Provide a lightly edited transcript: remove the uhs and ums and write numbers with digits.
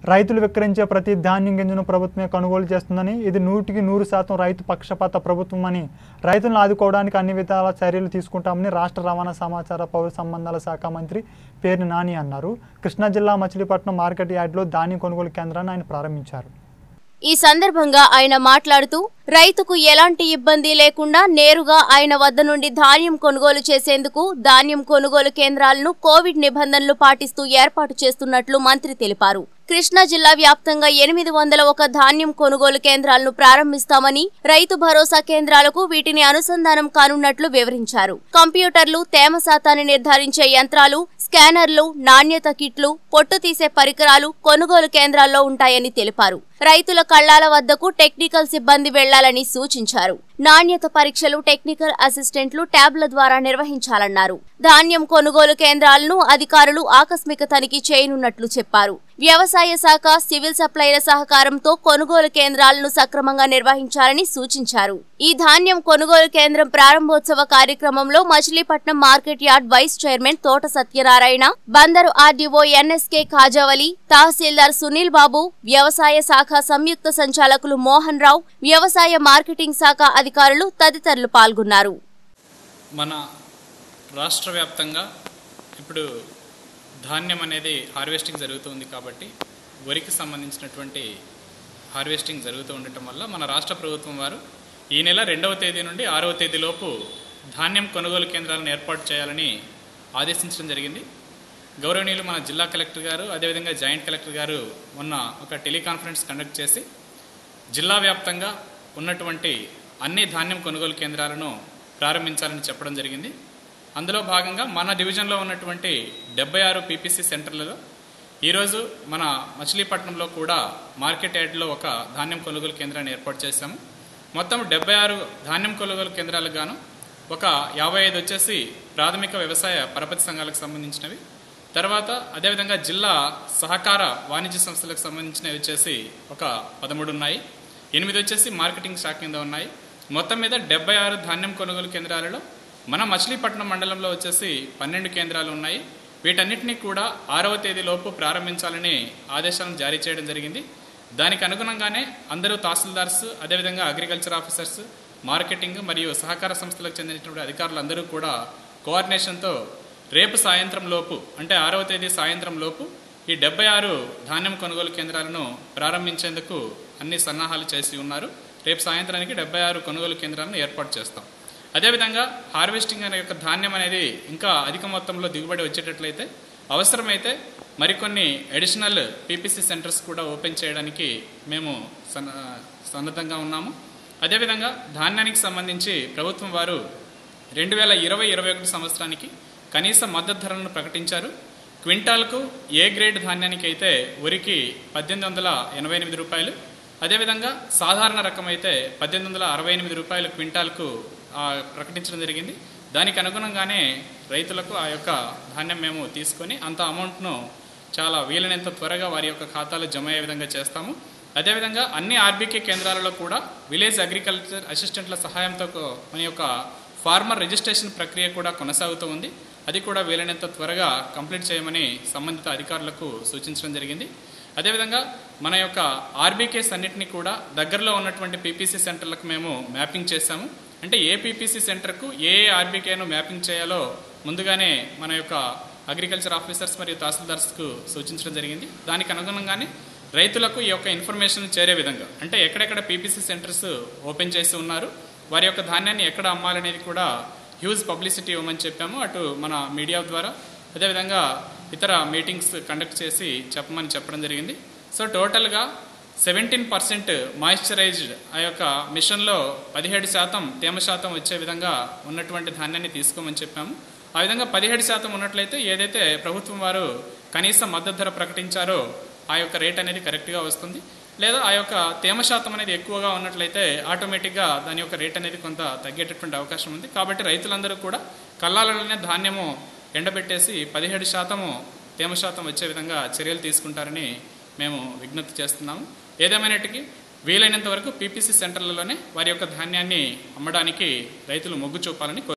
రైతులు విక్రయించే ప్రతి ధాన్యం గింజను ప్రభుత్వమే కొనుగోలు చేస్తుందని, ఇది 100% రైతు పక్షపాత ప్రభుత్వమని, రైతులను ఆదుకోవడానికి అన్ని విధాల చర్యలు తీసుకుంటామని రాష్ట్ర రవాణా సమాచార పౌర సంబంధాల శాఖ మంత్రి పేర్ని నాని అన్నారు. కృష్ణా జిల్లా మచిలీపట్నం మార్కెట్ యార్డులో ధాన్యం కొనుగోలు కేంద్రాన్ని ఆయన ప్రారంభించారు. ఈ సందర్భంగా ఆయన మాట్లాడుతూ రైతుకు ఎలాంటి ఇబ్బంది లేకుండా నేరుగా ఆయన వద్ద నుండి ధాన్యం కొనుగోలు చేసేందుకు ధాన్యం కొనుగోలు కేంద్రాలను కోవిడ్ నిబంధనలు పాటిస్తూ ఏర్పాటు చేస్తున్నట్లు మంత్రి తెలిపారు. కృష్ణా జిల్లా వ్యాప్తంగా 801 ధాన్యం కొనుగోలు కేంద్రాలను ప్రారంభిస్తామని, రైతు భరోసా కేంద్రాలకు వీటిని అనుసంధానం కానున్నట్లు వివరించారు. కంప్యూటర్లు, తేమ శాతాన్ని నిర్ధారించే యంత్రాలు, స్కానర్లు, నాణ్యత కిట్లు, పొట్టు తీసే పరికరాలు కొనుగోలు కేంద్రాల్లో ఉంటాయని తెలిపారు. రైతుల కళ్లాల వద్దకు టెక్నికల్ సిబ్బంది వెళ్లాలని సూచించారు. నాణ్యత పరీక్షలు టెక్నికల్ అసిస్టెంట్లు ట్యాబ్ల ద్వారా నిర్వహించాలన్నారు. ధాన్యం కొనుగోలు కేంద్రాలను అధికారులు ఆకస్మిక తనిఖీ చేయనున్నట్లు చెప్పారు. వ్యవసాయ శాఖ, సివిల్ సప్లైల సహకారంతో కొనుగోలు కేంద్రాలను సక్రమంగా నిర్వహించాలని సూచించారు. ఈ ధాన్యం కొనుగోలు కేంద్రం ప్రారంభోత్సవ కార్యక్రమంలో Machilipatnam market yard vice chairman Thota Satyanarayana, Bandar RDO NSK Khajavali, తహసీల్దార్ సునీల్ బాబు, వ్యవసాయ శాఖ సంయుక్త సంచాలకులు మోహన్ రావు, వ్యవసాయ మార్కెటింగ్ శాఖ అధికారులు తదితరులు పాల్గొన్నారు. మన రాష్ట్ర వ్యాప్తంగా ఇప్పుడు ధాన్యం అనేది హార్వెస్టింగ్ జరుగుతుంది కాబట్టి వరికి సంబంధించినటువంటి హార్వెస్టింగ్ జరుగుతూ ఉండటం వల్ల మన రాష్ట్ర ప్రభుత్వం వారు ఈ నెల 2వ తేదీ నుండి 6వ తేదీలోపు ధాన్యం కొనుగోలు కేంద్రాలను ఏర్పాటు చేయాలని ఆదేశించడం జరిగింది. గౌరవనీయులు మన జిల్లా కలెక్టర్ గారు, అదేవిధంగా జాయింట్ కలెక్టర్ గారు మొన్న ఒక టెలికాన్ఫరెన్స్ కండక్ట్ చేసి జిల్లా వ్యాప్తంగా ఉన్నటువంటి అన్ని ధాన్యం కొనుగోలు కేంద్రాలను ప్రారంభించాలని చెప్పడం జరిగింది. అందులో భాగంగా మన డివిజన్లో ఉన్నటువంటి 76 పీపీసీ సెంటర్లలో ఈరోజు మన మచిలీపట్నంలో కూడా మార్కెట్ యార్డ్లో ఒక ధాన్యం కొనుగోలు కేంద్రాన్ని ఏర్పాటు చేశాము. మొత్తం 76 ధాన్యం కొనుగోలు కేంద్రాలకు గాను ఒక 55 వచ్చేసి ప్రాథమిక వ్యవసాయ పరపతి సంఘాలకు సంబంధించినవి, తర్వాత అదేవిధంగా జిల్లా సహకార వాణిజ్య సంస్థలకు సంబంధించినవి వచ్చేసి ఒక 13 ఉన్నాయి, 8 వచ్చేసి మార్కెటింగ్ శాఖ కింద ఉన్నాయి. మొత్తం మీద 76 ధాన్యం కొనుగోలు కేంద్రాలలో మన మచిలీపట్నం మండలంలో వచ్చేసి 12 కేంద్రాలు ఉన్నాయి. వీటన్నిటినీ కూడా 6వ తేదీలోపు ప్రారంభించాలని ఆదేశాలను జారీ చేయడం జరిగింది. దానికి అనుగుణంగానే అందరూ తహసీల్దార్స్, అదేవిధంగా అగ్రికల్చర్ ఆఫీసర్స్, మార్కెటింగ్ మరియు సహకార సంస్థలకు చెందినటువంటి అధికారులు అందరూ కూడా కోఆర్డినేషన్తో రేపు సాయంత్రం లోపు, అంటే 6వ తేదీ సాయంత్రం లోపు ఈ 76 ధాన్యం కొనుగోలు కేంద్రాలను ప్రారంభించేందుకు అన్ని సన్నాహాలు చేసి ఉన్నారు. రేపు సాయంత్రానికి 76 కొనుగోలు కేంద్రాలను ఏర్పాటు చేస్తాం. అదేవిధంగా హార్వెస్టింగ్ అనే యొక్క ధాన్యం అనేది ఇంకా అధిక మొత్తంలో దిగుబడి వచ్చేటట్లయితే అవసరమైతే మరికొన్ని అడిషనల్ పీపీసీ సెంటర్స్ కూడా ఓపెన్ చేయడానికి మేము సన్నద్ధంగా ఉన్నాము. అదేవిధంగా ధాన్యానికి సంబంధించి ప్రభుత్వం వారు 2020-21 సంవత్సరానికి కనీస మద్దతు ధరలను ప్రకటించారు. క్వింటాల్కు ఏ గ్రేడ్ ధాన్యానికి అయితే వరికి 1888 రూపాయలు, అదేవిధంగా సాధారణ రకం అయితే 1868 రూపాయలు క్వింటాల్కు ప్రకటించడం జరిగింది. దానికి అనుగుణంగానే రైతులకు ఆ యొక్క ధాన్యం మేము తీసుకొని అంత అమౌంట్ను చాలా వీలైనంత త్వరగా వారి యొక్క ఖాతాలో జమ అయ్యే విధంగా చేస్తాము. అదేవిధంగా అన్ని ఆర్బీకే కేంద్రాలలో కూడా విలేజ్ అగ్రికల్చర్ అసిస్టెంట్ల సహాయంతో మన యొక్క ఫార్మర్ రిజిస్ట్రేషన్ ప్రక్రియ కూడా కొనసాగుతూ ఉంది. అది కూడా వీలైనంత త్వరగా కంప్లీట్ చేయమని సంబంధిత అధికారులకు సూచించడం జరిగింది. అదేవిధంగా మన యొక్క ఆర్బీకేస్ అన్నింటినీ కూడా దగ్గరలో ఉన్నటువంటి పీపీసీ సెంటర్లకు మేము మ్యాపింగ్ చేశాము. అంటే ఏ పీపీసీ సెంటర్కు ఏ ఆర్బీకేను మ్యాపింగ్ చేయాలో ముందుగానే మన యొక్క అగ్రికల్చర్ ఆఫీసర్స్ మరియు తహసీల్దార్స్కు సూచించడం జరిగింది. దానికి అనుగుణంగానే రైతులకు ఈ యొక్క ఇన్ఫర్మేషన్ చేరే విధంగా, అంటే ఎక్కడెక్కడ పీపీసీ సెంటర్స్ ఓపెన్ చేసి ఉన్నారు, వారి యొక్క ధాన్యాన్ని ఎక్కడ అమ్మాలనేది కూడా హ్యూజ్ పబ్లిసిటీ ఇవ్వమని చెప్పాము. అటు మన మీడియా ద్వారా, అదేవిధంగా ఇతర మీటింగ్స్ కండక్ట్ చేసి చెప్పడం జరిగింది. సో టోటల్గా 17% మాయిశ్చరైజ్డ్ ఆ యొక్క మిషన్లో 17% తేమ శాతం వచ్చే విధంగా ఉన్నటువంటి ధాన్యాన్ని తీసుకోమని చెప్పాము. ఆ విధంగా 17% ఉన్నట్లయితే ఏదైతే ప్రభుత్వం వారు కనీస మద్దతు ధర ప్రకటించారో ఆ యొక్క రేట్ అనేది కరెక్ట్గా వస్తుంది. లేదా ఆ యొక్క తేమ శాతం అనేది ఎక్కువగా ఉన్నట్లయితే ఆటోమేటిక్గా దాని యొక్క రేట్ అనేది కొంత తగ్గేటటువంటి అవకాశం ఉంది. కాబట్టి రైతులందరూ కూడా కల్లాలలోనే ధాన్యము ఎండబెట్టేసి 17% తేమ శాతం వచ్చే విధంగా చర్యలు తీసుకుంటారని మేము విజ్ఞప్తి చేస్తున్నాము. ఏదేమైనటికీ వీలైనంత వరకు పీపీసీ సెంటర్లలోనే వారి యొక్క ధాన్యాన్ని అమ్మడానికి రైతులు మొగ్గు చూపాలని